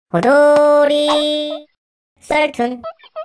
호돌이 썰툰.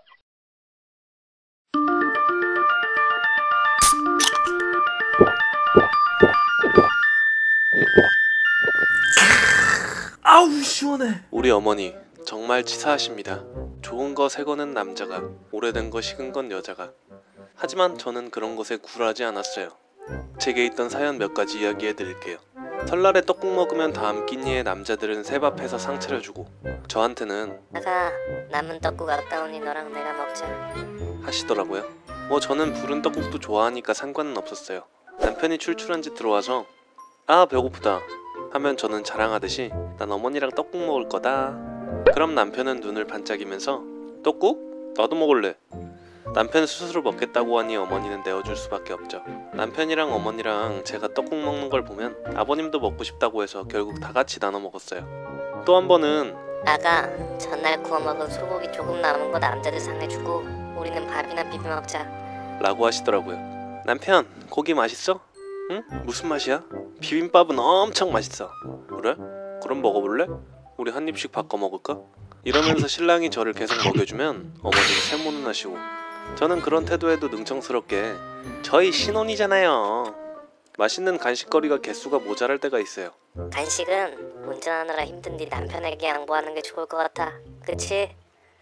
아우 시원해. 우리 어머니 정말 치사하십니다. 좋은 거 새 거는 남자가, 오래된 거 식은 건 여자가. 하지만 저는 그런 것에 굴하지 않았어요. 제게 있던 사연 몇 가지 이야기해 드릴게요. 설날에 떡국 먹으면 다음 끼니에 남자들은 새밥해서 상 차려주고, 저한테는 아가, 남은 떡국 아까우니 너랑 내가 먹자. 하시더라고요. 저는 부른 떡국도 좋아하니까 상관은 없었어요. 남편이 출출한 집 들어와서 아 배고프다 하면 저는 자랑하듯이 난 어머니랑 떡국 먹을 거다. 그럼 남편은 눈을 반짝이면서 떡국? 나도 먹을래. 남편 스스로 먹겠다고 하니 어머니는 내어줄 수밖에 없죠. 남편이랑 어머니랑 제가 떡국 먹는 걸 보면 아버님도 먹고 싶다고 해서 결국 다 같이 나눠 먹었어요. 또 한 번은 아가, 전날 구워 먹은 소고기 조금 남은 거 남자들 상해주고 우리는 밥이나 비벼 먹자. 라고 하시더라고요. 남편, 고기 맛있어? 응? 무슨 맛이야? 비빔밥은 엄청 맛있어. 그래? 그럼 먹어볼래? 우리 한 입씩 바꿔 먹을까? 이러면서 신랑이 저를 계속 먹여주면 어머니는 세모는 하시고, 저는 그런 태도에도 능청스럽게 저희 신혼이잖아요. 맛있는 간식거리가 개수가 모자랄 때가 있어요. 간식은 운전하느라 힘든 네 남편에게 양보하는 게 좋을 것 같아. 그치?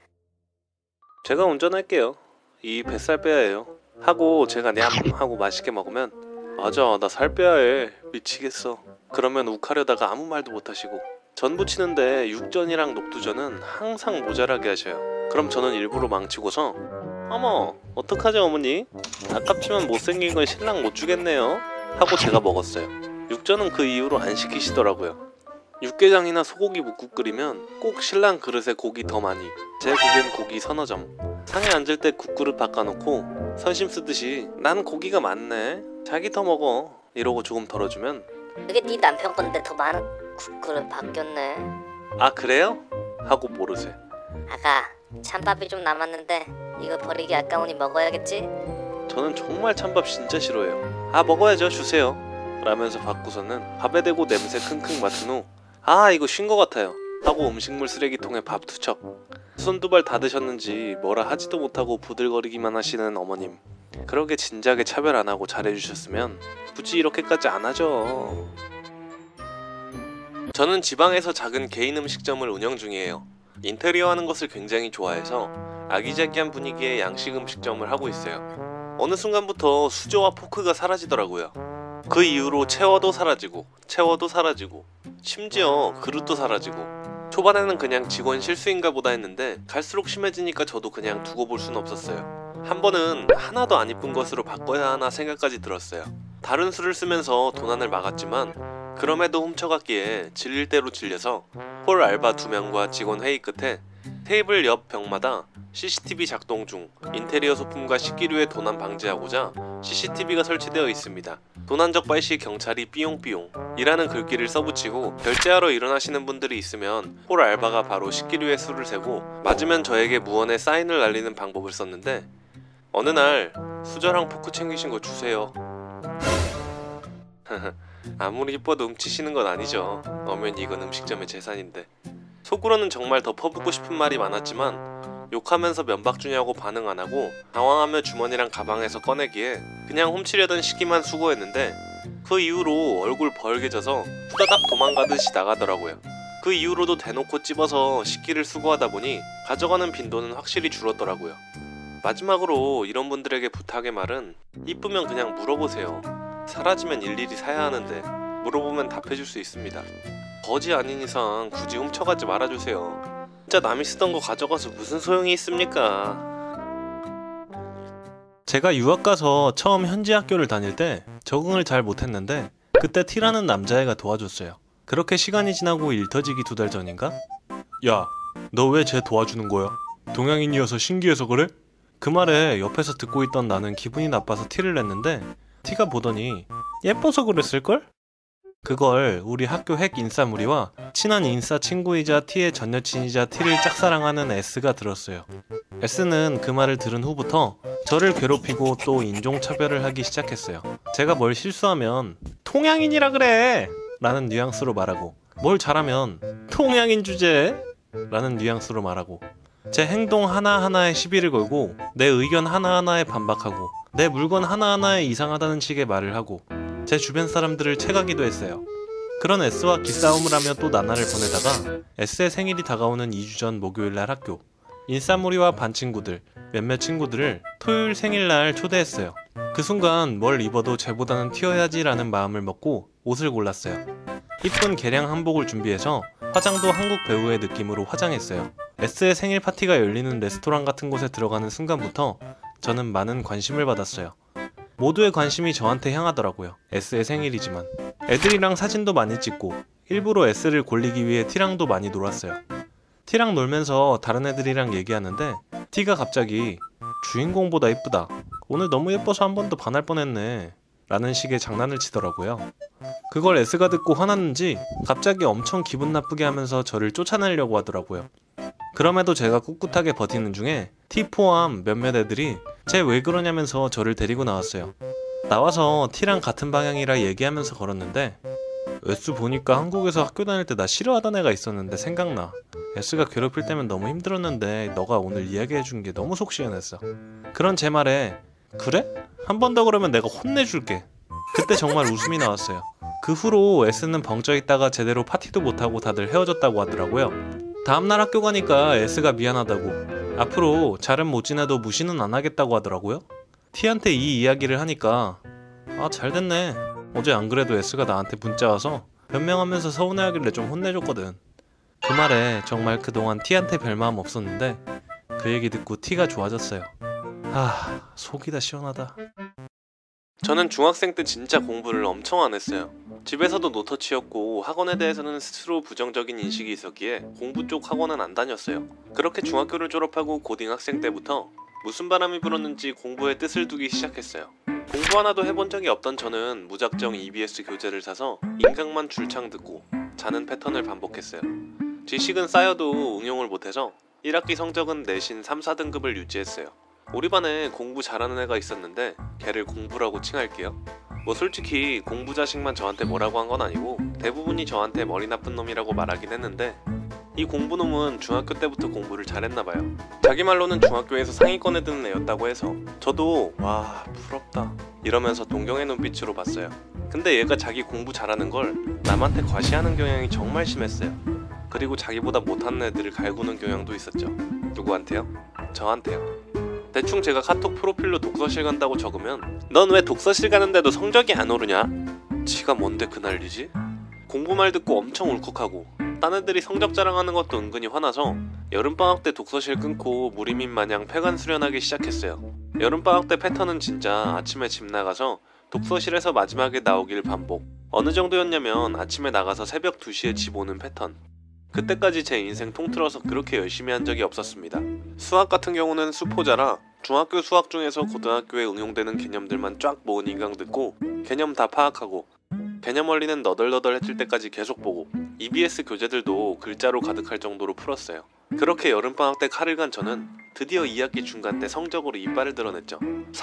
제가 운전할게요. 이 뱃살 빼야 해요. 하고 제가 냠 하고 맛있게 먹으면 맞아 나 살 빼야 해 미치겠어. 그러면 욱하려다가 아무 말도 못하시고, 전 부치는데 육전이랑 녹두전은 항상 모자라게 하셔요. 그럼 저는 일부러 망치고서 어머 어떡하죠 어머니? 아깝지만 못생긴 건 신랑 못 주겠네요 하고 제가 먹었어요. 육전은 그 이후로 안 시키시더라고요. 육개장이나 소고기 묵국 끓이면 꼭 신랑 그릇에 고기 더 많이, 제 국엔 고기 서너 점. 상에 앉을 때 국그릇 바꿔놓고 선심 쓰듯이 난 고기가 많네 자기 더 먹어 이러고 조금 덜어주면 그게 네 남편 건데 더 많은 국그릇 바뀌었네. 아 그래요? 하고 모르세. 아가, 찬밥이 좀 남았는데 이거 버리기 아까우니 먹어야겠지? 저는 정말 찬밥 진짜 싫어해요. 아 먹어야죠 주세요 라면서 받고서는 밥에 대고 냄새 킁킁 맡은 후 아 이거 쉰 거 같아요 하고 음식물 쓰레기통에 밥 투척. 손 두 발 다 드셨는지 뭐라 하지도 못하고 부들거리기만 하시는 어머님. 그러게 진작에 차별 안 하고 잘해주셨으면 굳이 이렇게까지 안 하죠. 저는 지방에서 작은 개인 음식점을 운영 중이에요. 인테리어 하는 것을 굉장히 좋아해서 아기자기한 분위기의 양식 음식점을 하고 있어요. 어느 순간부터 수저와 포크가 사라지더라고요. 그 이후로 채워도 사라지고 심지어 그릇도 사라지고. 초반에는 그냥 직원 실수인가 보다 했는데 갈수록 심해지니까 저도 그냥 두고 볼 순 없었어요. 한 번은 하나도 안 이쁜 것으로 바꿔야 하나 생각까지 들었어요. 다른 수를 쓰면서 도난을 막았지만 그럼에도 훔쳐갔기에 질릴 대로 질려서 홀 알바 2명과 직원 회의 끝에 테이블 옆 벽마다 CCTV 작동 중 인테리어 소품과 식기류의 도난 방지하고자 CCTV가 설치되어 있습니다. 도난 적발 시 경찰이 삐용삐용 이라는 글귀를 써붙이고 결제하러 일어나시는 분들이 있으면 홀 알바가 바로 식기류의 수를 세고 맞으면 저에게 무언의 사인을 날리는 방법을 썼는데, 어느 날 수저랑 포크 챙기신 거 주세요. 아무리 이뻐도 훔치시는 건 아니죠. 엄연히 이건 음식점의 재산인데. 속으로는 정말 덮어보고 싶은 말이 많았지만 욕하면서 면박 주냐고 반응 안 하고 당황하며 주머니랑 가방에서 꺼내기에 그냥 훔치려던 시기만 수고했는데, 그 이후로 얼굴 벌게져서 후다닥 도망가듯이 나가더라고요. 그 이후로도 대놓고 찝어서 식기를 수거하다 보니 가져가는 빈도는 확실히 줄었더라고요. 마지막으로 이런 분들에게 부탁의 말은 이쁘면 그냥 물어보세요. 사라지면 일일이 사야 하는데 물어보면 답해줄 수 있습니다. 거지 아닌 이상 굳이 훔쳐가지 말아주세요. 진짜 남이 쓰던 거 가져가서 무슨 소용이 있습니까? 제가 유학 가서 처음 현지 학교를 다닐 때 적응을 잘 못했는데 그때 T라는 남자애가 도와줬어요. 그렇게 시간이 지나고 일 터지기 2달 전인가? 야, 너 왜 쟤 도와주는 거야? 동양인이어서 신기해서 그래? 그 말에 옆에서 듣고 있던 나는 기분이 나빠서 티를 냈는데 T가 보더니 예뻐서 그랬을걸? 그걸 우리 학교 핵 인싸무리와 친한 인싸 친구이자 T의 전 여친이자 T를 짝사랑하는 S가 들었어요. S는 그 말을 들은 후부터 저를 괴롭히고 또 인종차별을 하기 시작했어요. 제가 뭘 실수하면 동양인이라 그래! 라는 뉘앙스로 말하고 뭘 잘하면 동양인 주제! 라는 뉘앙스로 말하고, 제 행동 하나하나에 시비를 걸고 내 의견 하나하나에 반박하고 내 물건 하나하나에 이상하다는 식의 말을 하고 제 주변 사람들을 채가기도 했어요. 그런 S와 기싸움을 하며 또 나날을 보내다가 S의 생일이 다가오는 2주 전 목요일날 학교, 인싸무리와 반 친구들, 몇몇 친구들을 토요일 생일날 초대했어요. 그 순간 뭘 입어도 쟤보다는 튀어야지 라는 마음을 먹고 옷을 골랐어요. 이쁜 개량 한복을 준비해서 화장도 한국 배우의 느낌으로 화장했어요. S의 생일 파티가 열리는 레스토랑 같은 곳에 들어가는 순간부터 저는 많은 관심을 받았어요. 모두의 관심이 저한테 향하더라고요. S의 생일이지만. 애들이랑 사진도 많이 찍고 일부러 S를 골리기 위해 T랑도 많이 놀았어요. T랑 놀면서 다른 애들이랑 얘기하는데 T가 갑자기 주인공보다 이쁘다, 오늘 너무 예뻐서 한 번 더 반할 뻔했네 라는 식의 장난을 치더라고요. 그걸 S가 듣고 화났는지 갑자기 엄청 기분 나쁘게 하면서 저를 쫓아내려고 하더라고요. 그럼에도 제가 꿋꿋하게 버티는 중에 T 포함 몇몇 애들이 쟤 왜 그러냐면서 저를 데리고 나왔어요. 나와서 T랑 같은 방향이라 얘기하면서 걸었는데 S 보니까 한국에서 학교 다닐 때 나 싫어하던 애가 있었는데 생각나. S가 괴롭힐 때면 너무 힘들었는데 너가 오늘 이야기해준 게 너무 속 시원했어. 그런 제 말에 그래? 한 번 더 그러면 내가 혼내줄게. 그때 정말 웃음이 나왔어요. 그 후로 S는 벙쪄 있다가 제대로 파티도 못하고 다들 헤어졌다고 하더라고요. 다음날 학교 가니까 S가 미안하다고, 앞으로 잘은 못 지내도 무시는 안 하겠다고 하더라고요. T한테 이 이야기를 하니까 아 잘됐네, 어제 안 그래도 S가 나한테 문자 와서 변명하면서 서운해하길래 좀 혼내줬거든. 그 말에 정말 그동안 T한테 별마음 없었는데 그 얘기 듣고 T가 좋아졌어요. 아, 속이 다 시원하다. 저는 중학생 때 진짜 공부를 엄청 안 했어요. 집에서도 노터치였고 학원에 대해서는 스스로 부정적인 인식이 있었기에 공부 쪽 학원은 안 다녔어요. 그렇게 중학교를 졸업하고 고딩학생 때부터 무슨 바람이 불었는지 공부에 뜻을 두기 시작했어요. 공부 하나도 해본 적이 없던 저는 무작정 EBS 교재를 사서 인강만 줄창 듣고 자는 패턴을 반복했어요. 지식은 쌓여도 응용을 못해서 1학기 성적은 내신 3, 4등급을 유지했어요. 우리 반에 공부 잘하는 애가 있었는데 걔를 공부라고 칭할게요. 뭐 솔직히 공부 자식만 저한테 뭐라고 한 건 아니고 대부분이 저한테 머리 나쁜 놈이라고 말하긴 했는데 이 공부놈은 중학교 때부터 공부를 잘했나봐요. 자기 말로는 중학교에서 상위권에 드는 애였다고 해서 저도 와 부럽다 이러면서 동경의 눈빛으로 봤어요. 근데 얘가 자기 공부 잘하는 걸 남한테 과시하는 경향이 정말 심했어요. 그리고 자기보다 못하는 애들을 갈구는 경향도 있었죠. 누구한테요? 저한테요. 대충 제가 카톡 프로필로 독서실 간다고 적으면 넌 왜 독서실 가는데도 성적이 안 오르냐? 지가 뭔데 그 난리지? 공부 말 듣고 엄청 울컥하고 딴 애들이 성적 자랑하는 것도 은근히 화나서 여름방학 때 독서실 끊고 무리민 마냥 폐관 수련하기 시작했어요. 여름방학 때 패턴은 진짜 아침에 집 나가서 독서실에서 마지막에 나오길 반복. 어느 정도였냐면 아침에 나가서 새벽 2시에 집 오는 패턴. 그때까지 제 인생 통틀어서 그렇게 열심히 한 적이 없었습니다. 수학 같은 경우는 수포자라 중학교 수학 중에서 고등학교에 응용되는 개념들만 쫙 모은 인강 듣고 개념 다 파악하고 개념 원리는 너덜너덜해질 때까지 계속 보고 EBS 교재들도 글자로 가득할 정도로 풀었어요. 그렇게 여름방학 때 칼을 간 저는 드디어 2학기 중간 때 성적으로 이빨을 드러냈죠.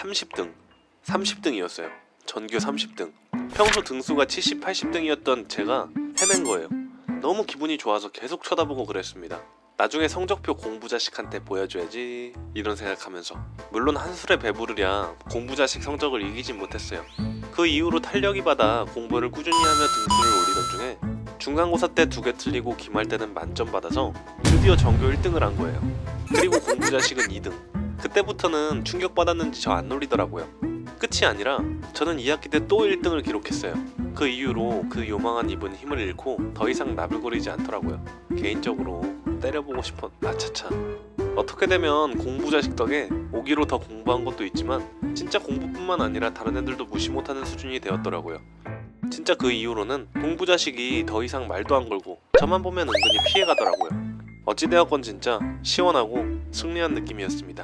30등이었어요. 전교 30등. 평소 등수가 70, 80등이었던 제가 해낸 거예요. 너무 기분이 좋아서 계속 쳐다보고 그랬습니다. 나중에 성적표 공부자식한테 보여줘야지 이런 생각하면서. 물론 한술에 배부르랴 공부자식 성적을 이기진 못했어요. 그 이후로 탄력이 받아 공부를 꾸준히 하며 등수를 올리던 중에 중간고사 때 2개 틀리고 기말 때는 만점 받아서 드디어 전교 1등을 한 거예요. 그리고 공부자식은 2등. 그때부터는 충격받았는지 저 안 놀리더라고요. 끝이 아니라 저는 2학기 때 또 1등을 기록했어요. 그 이후로 그 요망한 입은 힘을 잃고 더 이상 나불거리지 않더라고요. 개인적으로 때려보고 싶어. 아차차. 어떻게 되면 공부 자식 덕에 오기로 더 공부한 것도 있지만 진짜 공부뿐만 아니라 다른 애들도 무시 못하는 수준이 되었더라고요. 진짜 그 이후로는 공부 자식이 더 이상 말도 안 걸고 저만 보면 은근히 피해가더라고요. 어찌되었건 진짜 시원하고 승리한 느낌이었습니다.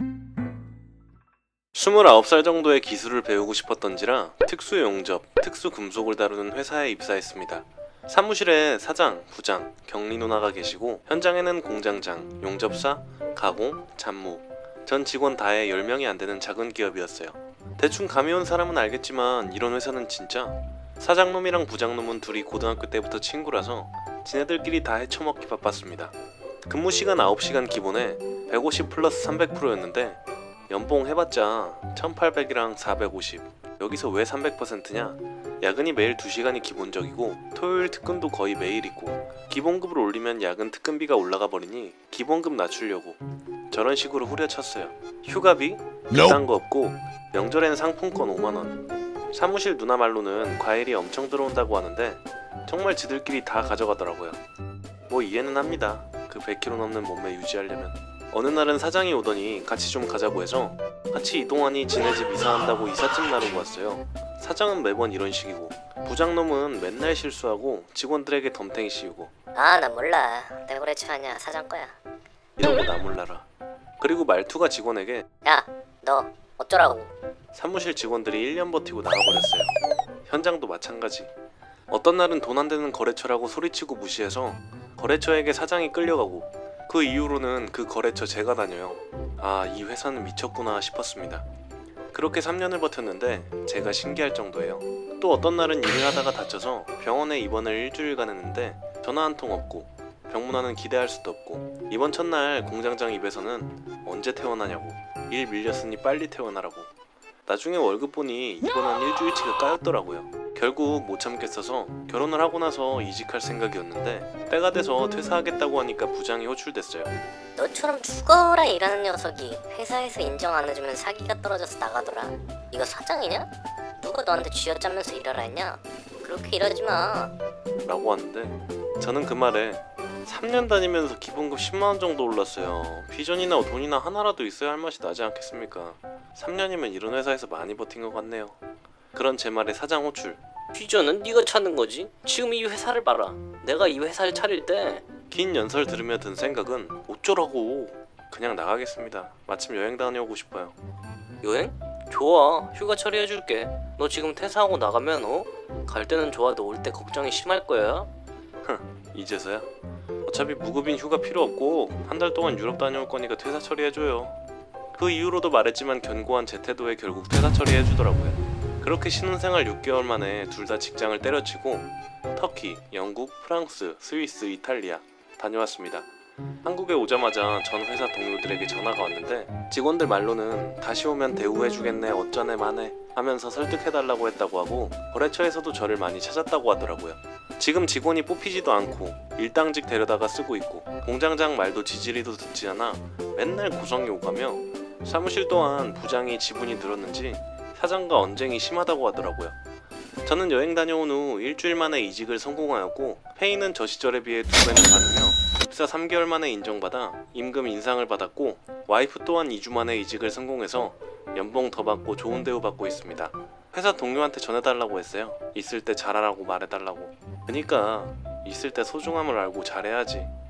29살 정도의 기술을 배우고 싶었던지라 특수 용접, 특수 금속을 다루는 회사에 입사했습니다. 사무실에 사장, 부장, 격리 누나가 계시고 현장에는 공장장, 용접사, 가공, 잡무, 전 직원 다해 10명이 안 되는 작은 기업이었어요. 대충 감이 온 사람은 알겠지만 이런 회사는 진짜 사장놈이랑 부장놈은 둘이 고등학교 때부터 친구라서 지네들끼리 다 헤쳐먹기 바빴습니다. 근무 시간 9시간 기본에 150 플러스 300%였는데 연봉 해봤자 1800이랑 450. 여기서 왜 300%냐? 야근이 매일 2시간이 기본적이고 토요일 특근도 거의 매일 있고 기본급을 올리면 야근 특근비가 올라가 버리니 기본급 낮추려고 저런 식으로 후려쳤어요. 휴가비? 그딴 거 없고 명절엔 상품권 5만원. 사무실 누나 말로는 과일이 엄청 들어온다고 하는데 정말 지들끼리 다 가져가더라고요. 뭐 이해는 합니다. 그 100kg 넘는 몸매 유지하려면. 어느 날은 사장이 오더니 같이 좀 가자고 해서 같이 이동하니 지네 집 이사한다고 이삿짐 나르고 왔어요. 사장은 매번 이런 식이고 부장놈은 맨날 실수하고 직원들에게 덤탱이 씌우고 아, 나 몰라. 내 거래처 아니야. 사장 거야. 이러고 나 몰라라. 그리고 말투가 직원에게 야, 너 어쩌라고? 사무실 직원들이 1년 버티고 나가버렸어요. 현장도 마찬가지. 어떤 날은 돈 안 되는 거래처라고 소리치고 무시해서 거래처에게 사장이 끌려가고 그 이후로는 그 거래처 제가 다녀요. 아, 이 회사는 미쳤구나 싶었습니다. 그렇게 3년을 버텼는데 제가 신기할 정도예요. 또 어떤 날은 일을 하다가 다쳐서 병원에 입원을 일주일간 했는데 전화 한 통 없고 병문안은 기대할 수도 없고 이번 첫날 공장장 입에서는 언제 퇴원하냐고 일 밀렸으니 빨리 퇴원하라고. 나중에 월급 보니 입원한 일주일치가 까였더라고요. 결국 못 참겠어서 결혼을 하고 나서 이직할 생각이었는데 때가 돼서 퇴사하겠다고 하니까 부장이 호출됐어요. 너처럼 죽어라 일하는 녀석이 회사에서 인정 안 해주면 사기가 떨어져서 나가더라. 이거 사장이냐? 누가 너한테 쥐어짜면서 일하라 했냐? 그렇게 일하지 마. 라고 하는데 저는 그 말에 3년 다니면서 기본급 10만원 정도 올랐어요. 비전이나 돈이나 하나라도 있어야 할 맛이 나지 않겠습니까? 3년이면 이런 회사에서 많이 버틴 것 같네요. 그런 제 말에 사장 호출. 비전은 네가 찾는 거지. 지금 이 회사를 봐라. 내가 이 회사를 차릴 때 긴 연설 들으며 든 생각은 어쩌라고 그냥 나가겠습니다. 마침 여행 다녀오고 싶어요. 여행? 좋아. 휴가 처리해줄게. 너 지금 퇴사하고 나가면 갈 때는 좋아도 올 때 걱정이 심할 거야. 이제서야? 어차피 무급인 휴가 필요 없고 한 달 동안 유럽 다녀올 거니까 퇴사 처리해줘요. 그 이후로도 말했지만 견고한 제 태도에 결국 퇴사 처리해주더라고요. 그렇게 신혼생활 6개월 만에 둘 다 직장을 때려치고 터키, 영국, 프랑스, 스위스, 이탈리아 다녀왔습니다. 한국에 오자마자 전 회사 동료들에게 전화가 왔는데 직원들 말로는 다시 오면 대우해주겠네 어쩌네 마네 하면서 설득해달라고 했다고 하고 거래처에서도 저를 많이 찾았다고 하더라고요. 지금 직원이 뽑히지도 않고 일당직 데려다가 쓰고 있고 공장장 말도 지지리도 듣지 않아 맨날 고성이 오가며 사무실 또한 부장이 지분이 늘었는지 사장과 언쟁이 심하다고 하더라고요. 저는 여행 다녀온 후 일주일 만에 이직을 성공하였고 페이는 저 시절에 비해 2배는 받으며 입사 3개월 만에 인정받아 임금 인상을 받았고 와이프 또한 2주 만에 이직을 성공해서 연봉 더 받고 좋은 대우 받고 있습니다. 회사 동료한테 전해달라고 했어요. 있을 때 잘하라고 말해달라고. 그니까 있을 때 소중함을 알고 잘해야지.